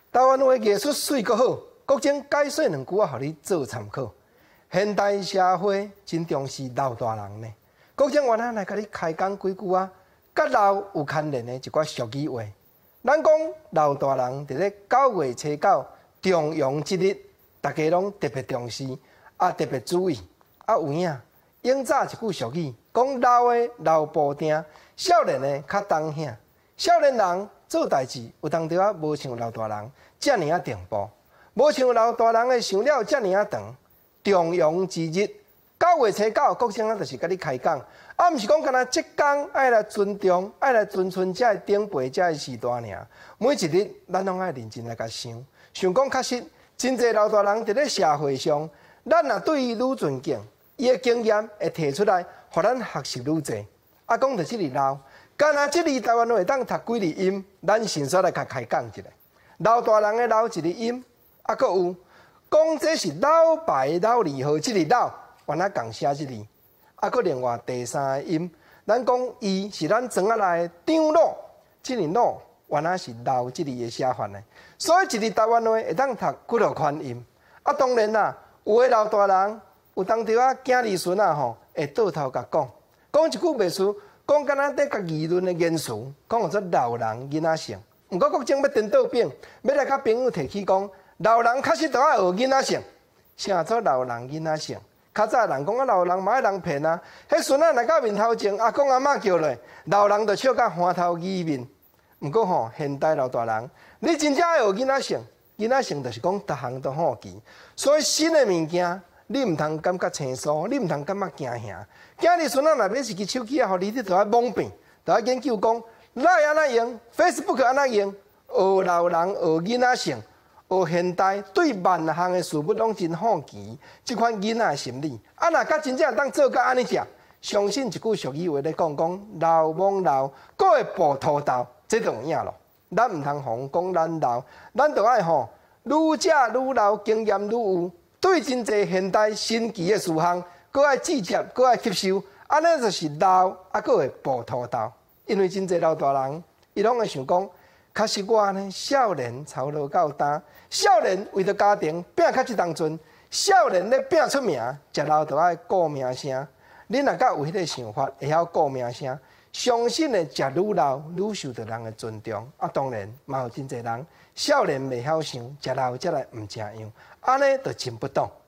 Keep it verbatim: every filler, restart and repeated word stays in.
台湾话艺术水阁好，国情解说两句啊，互你做参考。现代社会真重视老大人呢。国情原来来甲你开讲几句啊，甲老有牵连的一寡俗语话。咱讲老大人伫咧九月初九重阳节日，大家拢特别重视，啊特别注意。啊有影，永早一句俗语讲老的老布丁，少年的较当兄。少年人做代志有当着啊，无像老大人遮尔啊定步，无像老大人的想了遮尔啊长。重阳之日，九月初九，国情啊，就是甲你开讲，啊，毋是讲干那即天爱来尊重，爱来尊尊遮的长辈，遮的时代尔。每一日，咱拢爱认真来甲想，想讲确实，真侪老大人伫咧社会上，咱若对伊愈尊敬，伊的经验会提出来，互咱学习愈侪。啊，讲到即个老，干那即个台湾话会当读几个音，咱先说来甲开讲一下。老大人的老一个音，啊，搁有。讲这是老白老二号，即个老原来共写即字，啊，搁另外第三个音，咱讲伊是咱庄仔内的张老，即个老原来是老即字的写法呢。所以一个台湾话会当读几落款音，啊，当然啦，有诶老大人有当着啊，囝儿孙啊吼，会倒头甲讲，讲一句袂输，讲敢若伫甲议论的言辞，讲做老人囡仔性。毋过国情要颠倒变，要来甲朋友提起讲。老人确实都爱学囡仔性，啥做老人囡仔性？较早人讲啊，老人嘛爱人骗啊。迄孙仔来到面头前，阿公阿嬷叫落，老人就笑甲花头耳面。毋过吼，现代老大人，你真正爱学囡仔性，囡仔性就是讲逐项都好奇。所以新的物件，你毋通感觉生疏，你毋通感觉惊吓。囝儿孙仔若买一支手机啊，互你，你都要懵变，都要研究讲，Line安怎用 ，Facebook 安怎用，学老人学囡仔性。学现代对万项的事物拢真好奇，即款囡仔的心理，啊，若甲真正当做甲安尼食，相信一句俗语话咧讲讲老懵老，搁会步秃头，这就有影咯。咱毋通互讲咱老，咱着爱吼愈食愈老，经验愈有，对真侪现代新奇的事项，搁爱记接，搁爱吸收，安尼就是老，啊，搁会步秃头。因为真侪老大人，伊拢会想讲。确实我呢，少年操劳到大，少年为着家庭拼较一当阵，少年咧拼出名，食老就爱顾名声。你若甲有迄个想法，会晓顾名声，相信咧食愈老愈受到人的尊重。啊，当然嘛有真侪人，少年袂晓想，食老则来毋正样，安尼就真不当。